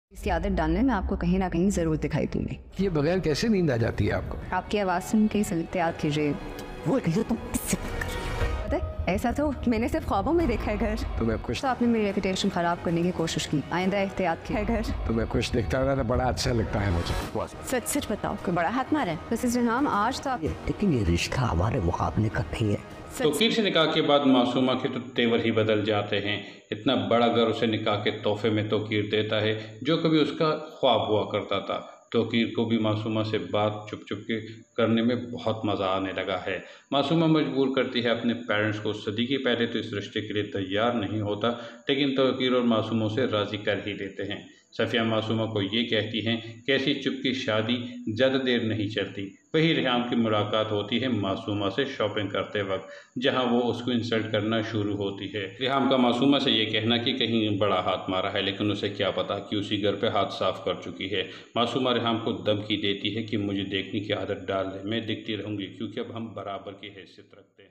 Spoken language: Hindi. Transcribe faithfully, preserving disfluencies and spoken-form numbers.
इसकी आदत डालने में आपको कहीं ना कहीं ज़रूर दिखाई दूंगी। ये बगैर कैसे नींद आ जाती है आपको? आपकी आवाज़ सुन के सलते याद कीजिए वो कहिए तुम किससे पता है, ऐसा तो मैंने सिर्फ ख्वाबों में देखा है घर। तो मैं खुश तो आपने मेरी रेपुटेशन ख़राब करने की कोशिश की, आइंदा एहतियात किया घर। तो मैं खुश दिखता हूँ ना, बड़ा अच्छा लगता है मुझे। सच सच बताओ कोई बड़ा हाथ मारा है? वैसे जनाब आज तो आप लेकिन ये रिश्ता हमारे मुकाबले का नहीं है। तौकीर से निकाह के बाद मासूमा के तो तेवर ही बदल जाते हैं। इतना बड़ा घर उसे निकाह के तोहफे में तौकीर देता है जो कभी उसका ख्वाब हुआ करता था। तौकीर को भी मासूमा से बात चुप चुप के करने में बहुत मज़ा आने लगा है। मासूमा मजबूर करती है अपने पेरेंट्स को। सदीकी पहले तो इस रिश्ते के लिए तैयार नहीं होता, लेकिन तौकीर और मासूम उसे राज़ी कर ही लेते हैं। सफ़िया मासूमा को ये कहती हैं कि ऐसी चुप की शादी ज़्यादा देर नहीं चलती। वही रिहाम की मुलाकात होती है मासूमा से शॉपिंग करते वक्त, जहां वो उसको इंसल्ट करना शुरू होती है। रिहाम का मासूमा से ये कहना कि कहीं बड़ा हाथ मारा है, लेकिन उसे क्या पता कि उसी घर पे हाथ साफ कर चुकी है। मासूमा रिहाम को धमकी देती है कि मुझे देखने की आदत डाल ले, मैं दिखती रहूँगी क्योंकि अब हम बराबर की हैसियत रखते हैं।